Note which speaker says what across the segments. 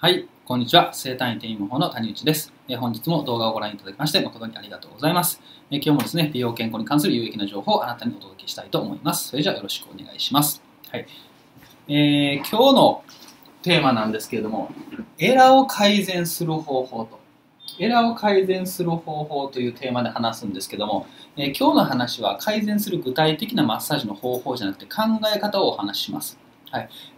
Speaker 1: はい、こんにちは。生体院転移模倣の谷内です。本日も動画をご覧いただきまして誠にありがとうございます。今日もですね、美容健康に関する有益な情報をあなたにお届けしたいと思います。それじゃあよろしくお願いします。はい。今日のテーマなんですけれども、エラを改善する方法と。エラを改善する方法というテーマで話すんですけども、今日の話は改善する具体的なマッサージの方法じゃなくて考え方をお話しします。はい。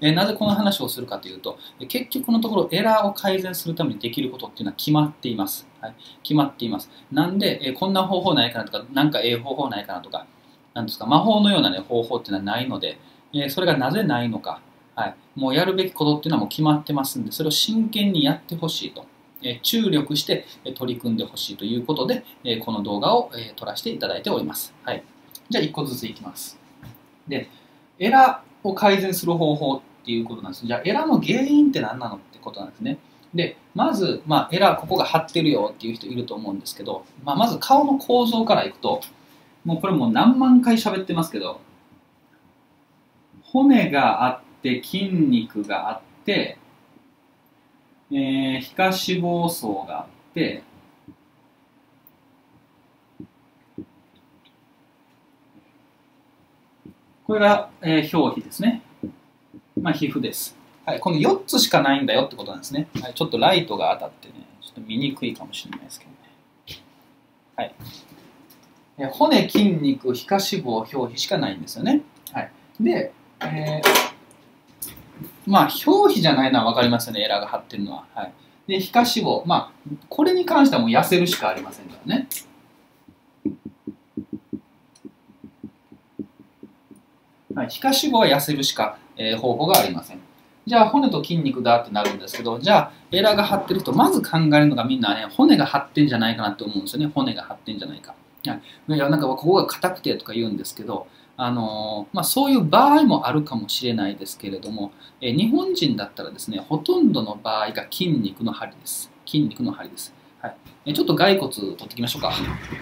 Speaker 1: なぜこの話をするかというと、結局のところエラーを改善するためにできることっていうのは決まっています。はい、決まっています。なんで、こんな方法ないかなとか、なんか方法ないかなとか、なんですか、魔法のような、ね、方法っていうのはないので、それがなぜないのか、はい、もうやるべきことっていうのはもう決まってますんで、それを真剣にやってほしいと。注力して取り組んでほしいということで、この動画を撮らせていただいております。はい、じゃあ1個ずついきます。で、エラを改善する方法っていうことなんです。じゃあエラの原因って何なのってことなんですね。で、まず、エラここが張ってるよっていう人いると思うんですけど、まず顔の構造からいくと、もうこれもう何万回喋ってますけど、骨があって筋肉があって、皮下脂肪層があって、これが、表皮ですね。皮膚です。はい、この4つしかないんだよってことなんですね。はい、ちょっとライトが当たってね、ちょっと見にくいかもしれないですけどね。はい、骨、筋肉、皮下脂肪、表皮しかないんですよね。はい、で、表皮じゃないのは分かりますよね、エラが張ってるのは。はい、で、皮下脂肪、これに関してはもう痩せるしかありませんからね。はい、皮下脂肪は痩せるしか、方法がありません。じゃあ骨と筋肉だってなるんですけど、じゃあエラが張ってる人、まず考えるのがみんなね、骨が張ってんじゃないかなって思うんですよね。骨が張ってんじゃないか。はい、いやなんかここが硬くてとか言うんですけど、そういう場合もあるかもしれないですけれども、日本人だったらですね、ほとんどの場合が筋肉の張りです。筋肉の張りです。はい、ちょっと骸骨取ってきましょうか。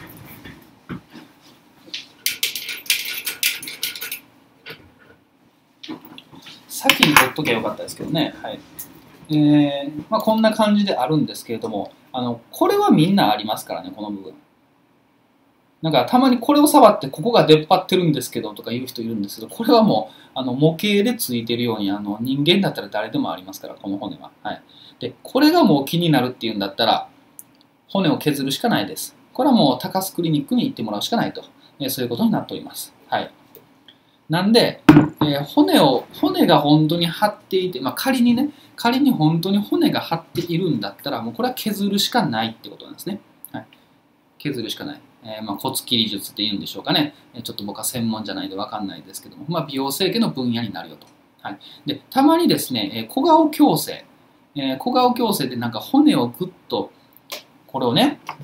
Speaker 1: 先に取っときゃよかったですけどね。はい、こんな感じであるんですけれども、これはみんなありますからね、この部分。なんかたまにこれを触ってここが出っ張ってるんですけどとか言う人いるんですけど、これはもう模型でついてるように人間だったら誰でもありますから、この骨は。はい、でこれがもう気になるっていうんだったら骨を削るしかないです。これはもう高須クリニックに行ってもらうしかないと、そういうことになっております。はい、なんで、骨が本当に張っていて、仮に本当に骨が張っているんだったら、もうこれは削るしかないってことなんですね。はい、削るしかない。骨切り術っていうんでしょうかね。ちょっと僕は専門じゃないんで分かんないですけども、美容整形の分野になるよと。はい、でたまにですね、小顔矯正。小顔矯正でなんか骨をぐっと、これ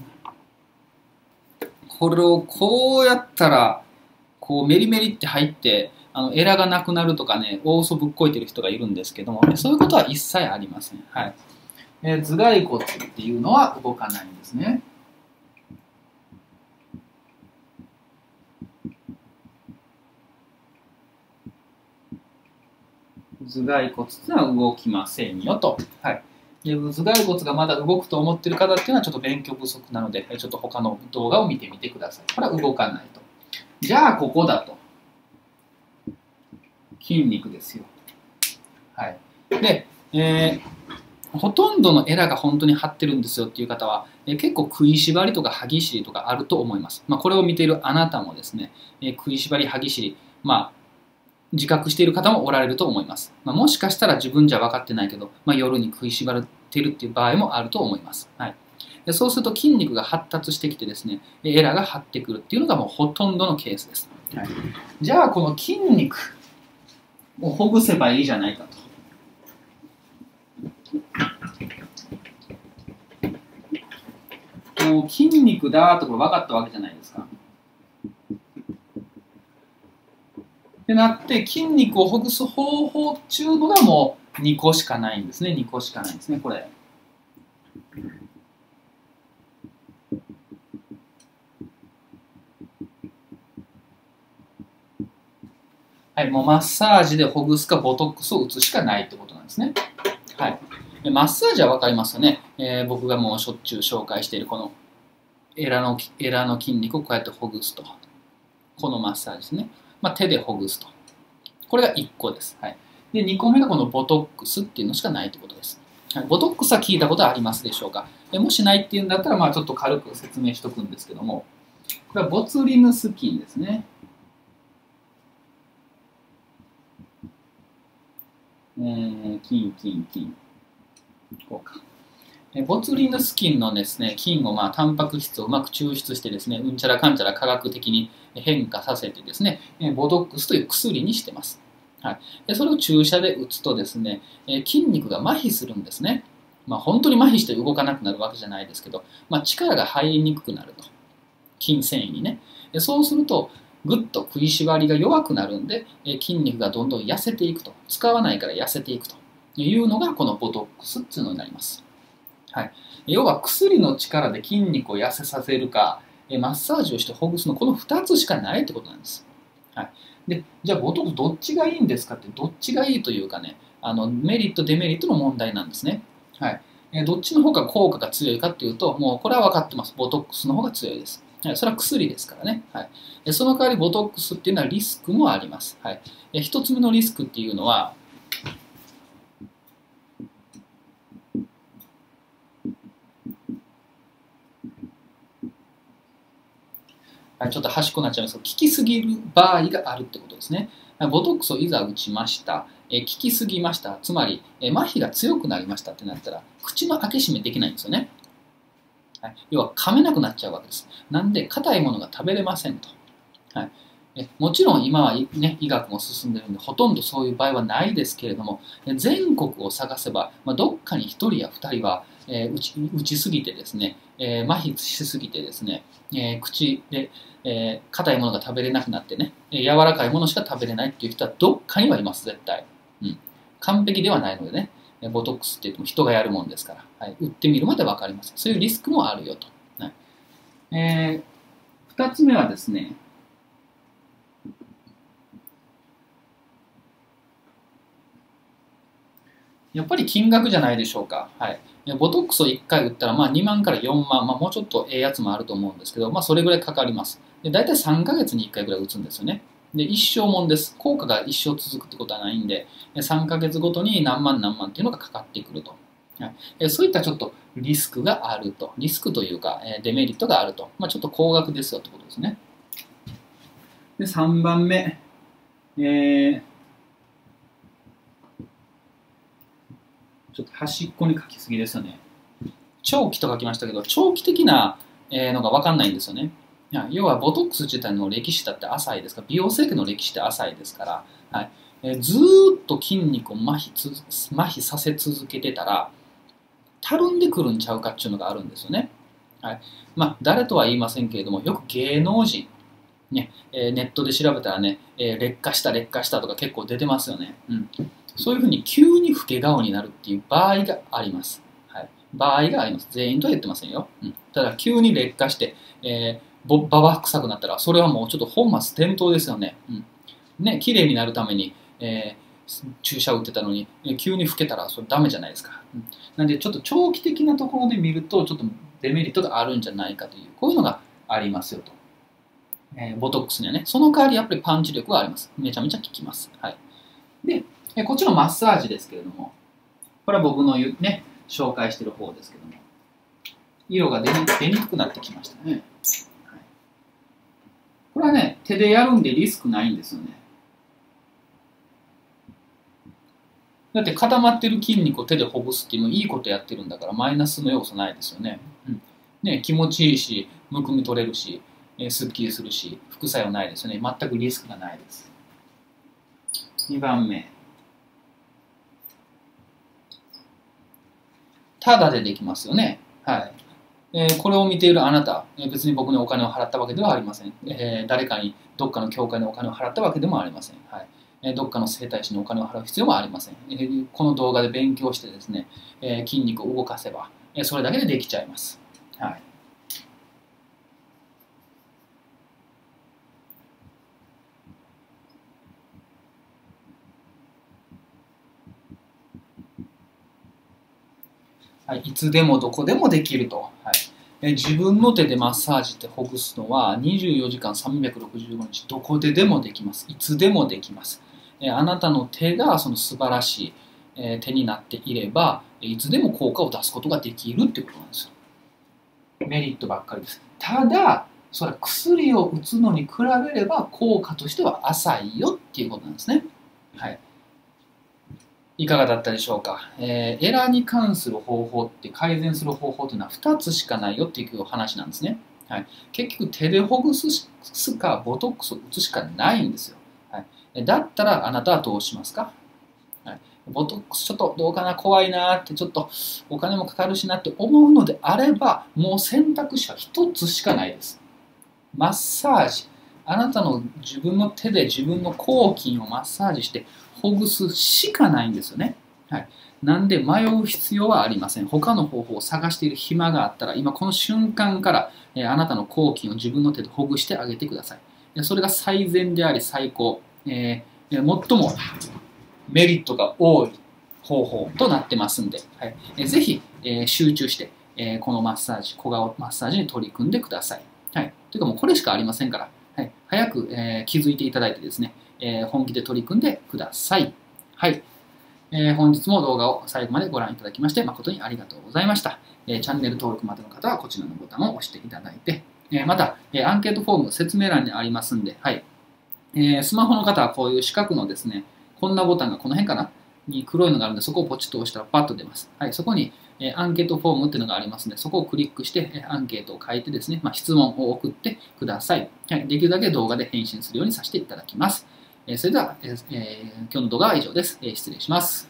Speaker 1: をこうやったら、こうメリメリって入ってエラがなくなるとかね、大嘘ぶっこいてる人がいるんですけども、そういうことは一切ありません。はい、頭蓋骨っていうのは動かないんですね。頭蓋骨っていうのは動きませんよと。はい、で頭蓋骨がまだ動くと思ってる方っていうのはちょっと勉強不足なので、ちょっと他の動画を見てみてください。これは動かないと。じゃあここだと。筋肉ですよ。はい、で、ほとんどのエラが本当に張ってるんですよっていう方は、結構食いしばりとか歯ぎしりとかあると思います。これを見ているあなたもですね、食いしばり、歯ぎしり、自覚している方もおられると思います。もしかしたら自分じゃ分かってないけど、夜に食いしばってるっていう場合もあると思います。はい、でそうすると筋肉が発達してきてですね、エラが張ってくるっていうのがもうほとんどのケースです。はい、じゃあこの筋肉をほぐせばいいじゃないかと。もう筋肉だとこれ分かったわけじゃないですか。ってなって筋肉をほぐす方法っていうのがもう2個しかないんですね。2個しかないんですね、これ。はい、もうマッサージでほぐすかボトックスを打つしかないってことなんですね。はい、 マッサージは分かりますよね。僕がもうしょっちゅう紹介しているこのエラの筋肉をこうやってほぐすと。このマッサージですね。手でほぐすと。これが1個です。はい。で、2個目がこのボトックスっていうのしかないということです。はい、ボトックスは聞いたことはありますでしょうか。もしないっていうんだったら、ちょっと軽く説明しておくんですけども、これはボツリヌス菌ですね。菌。こうか。ボツリヌス菌のですね、菌をタンパク質をうまく抽出してですね、うんちゃらかんちゃら科学的に変化させてですね、ボトックスという薬にしてます。はい、でそれを注射で打つとですね、筋肉が麻痺するんですね。本当に麻痺して動かなくなるわけじゃないですけど、力が入りにくくなると。筋繊維にね。そうすると、ぐっと食いしばりが弱くなるんで、筋肉がどんどん痩せていくと。使わないから痩せていくというのがこのボトックスっていうのになります。はい、要は薬の力で筋肉を痩せさせるか、マッサージをしてほぐすの、この2つしかないってことなんです。はい、でじゃあボトックスどっちがいいんですかって、どっちがいいというかね、メリットデメリットの問題なんですね。はい、どっちの方が効果が強いかっていうと、もうこれは分かってます。ボトックスの方が強いです。はい、それは薬ですからね。はい、その代わりボトックスっていうのはリスクもあります。はい、1つ目のリスクっていうのは、ちょっと端っこになっちゃいますけど、効きすぎる場合があるってことですね。ボトックスをいざ打ちました。効きすぎました。つまり、麻痺が強くなりましたってなったら、口の開け閉めできないんですよね。はい、要は噛めなくなっちゃうわけです。なんで、硬いものが食べれませんと。はい、もちろん今は、ね、医学も進んでるんで、ほとんどそういう場合はないですけれども、全国を探せば、どっかに1人や2人は、打ちすぎてですね、麻痺しすぎてですね、口で、硬いものが食べれなくなってね、柔らかいものしか食べれないっていう人はどっかにはいます、絶対。うん、完璧ではないのでね、ボトックスって言っても人がやるもんですから、はい、打ってみるまで分かります。そういうリスクもあるよと。はい2つ目はですね、やっぱり金額じゃないでしょうか。はい。ボトックスを1回打ったら2万から4万、もうちょっとええやつもあると思うんですけど、それぐらいかかります。で大体3ヶ月に1回ぐらい打つんですよね。で、一生もんです。効果が一生続くってことはないんで、3ヶ月ごとに何万何万っていうのがかかってくると。はい、そういったちょっとリスクがあると。リスクというか、デメリットがあると。ちょっと高額ですよってことですね。で、3番目。ちょっと端っこに書きすぎですよね。長期と書きましたけど、長期的なのが分かんないんですよね。要は、ボトックス自体の歴史だって浅いですから、美容整形の歴史って浅いですから、はいずーっと筋肉を麻痺させ続けてたら、たるんでくるんちゃうかっていうのがあるんですよね。はい、誰とは言いませんけれども、よく芸能人、ねネットで調べたらね、劣化したとか結構出てますよね。そういうふうに急に老け顔になるっていう場合があります。はい、場合があります。全員とは言ってませんよ。ただ、急に劣化して、ババ臭くなったら、それはもうちょっと本末転倒ですよね。ね、綺麗になるために、注射を打ってたのに、急に老けたらそれダメじゃないですか。なんで、ちょっと長期的なところで見ると、ちょっとデメリットがあるんじゃないかという、こういうのがありますよと。ボトックスにはね。その代わりやっぱりパンチ力はあります。めちゃめちゃ効きます。はい。で、こっちのマッサージですけれども、これは僕のね、紹介している方ですけども、色が出にくくなってきましたね。はい、これはね、手でやるんでリスクないんですよね。だって固まってる筋肉を手でほぐすっていうのいいことやってるんだからマイナスの要素ないですよね。ね、気持ちいいし、むくみ取れるし、すっきりするし、副作用ないですよね。全くリスクがないです。2番目。ただでできますよね。はい。これを見ているあなた、別に僕にお金を払ったわけではありません。誰かにどっかの教会にお金を払ったわけでもありません。はい。どっかの整体師にお金を払う必要もありません。この動画で勉強してですね、筋肉を動かせば、それだけでできちゃいます。はい。 はい、いつでもどこでもできると。はい、自分の手でマッサージってほぐすのは24時間365日どこででもできます。いつでもできます。あなたの手がその素晴らしい手になっていればいつでも効果を出すことができるっていうことなんですよ。メリットばっかりです。ただそれは薬を打つのに比べれば効果としては浅いよっていうことなんですね。はい、いかがだったでしょうか。エラーに関する方法って改善する方法というのは2つしかないよっていう話なんですね。はい、結局手でほぐすかボトックスを打つしかないんですよ。はい、だったらあなたはどうしますか。はい、ボトックスちょっとどうかな怖いなってちょっとお金もかかるしなって思うのであればもう選択肢は1つしかないです。マッサージ。あなたの自分の手で自分の抗菌をマッサージしてほぐすしかないんですよね。はい。なんで迷う必要はありません。他の方法を探している暇があったら今この瞬間からあなたの抗菌を自分の手でほぐしてあげてください。それが最善であり最高。最もメリットが多い方法となってますんで、はい、ぜひ、集中して、このマッサージ、小顔マッサージに取り組んでください。はい、というかもうこれしかありませんから、はい、早く、気づいていただいてですね、本気で取り組んでください。はい、本日も動画を最後までご覧いただきまして誠にありがとうございました。チャンネル登録までの方はこちらのボタンを押していただいて、また、アンケートフォーム説明欄にありますんで、はい、スマホの方はこういう四角のですね、こんなボタンがこの辺かなに黒いのがあるので、そこをポチッと押したらパッと出ます。はい、そこにアンケートフォームっていうのがありますので、そこをクリックしてアンケートを書いてですね、質問を送ってください。はい、できるだけ動画で返信するようにさせていただきます。それでは、今日の動画は以上です。失礼します。